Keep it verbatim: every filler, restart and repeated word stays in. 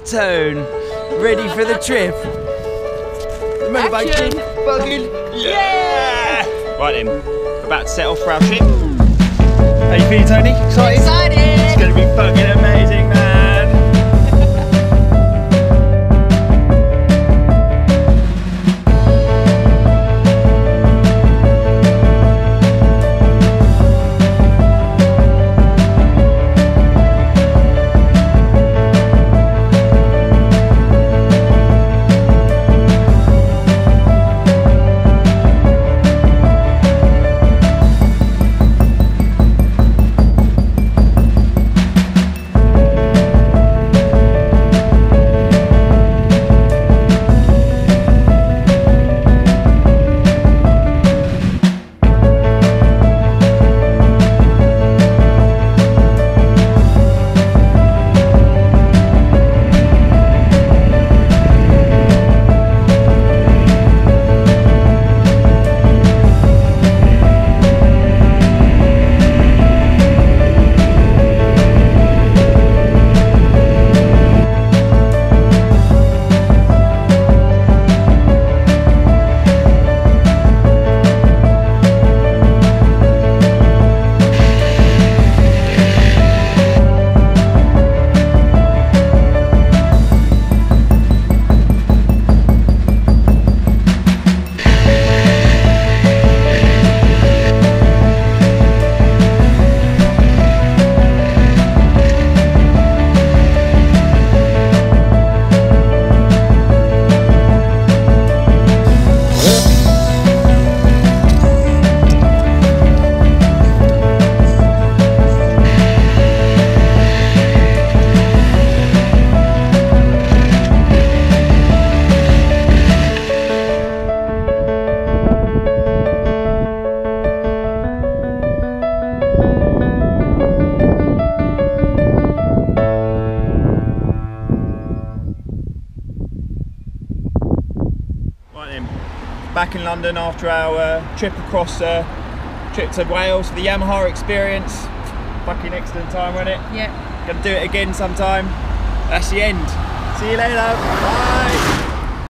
tone. Ready for the trip. The motorbike bugging. Yeah! Right then, we're about to set off for our trip. How you feeling, Tony? Excited? Excited! It's going to be fucking amazing, man. Back in London after our uh, trip across uh, trip to Wales for the Yamaha experience. Fucking excellent time, wasn't it? Yeah. Gonna do it again sometime. That's the end. See you later. Bye.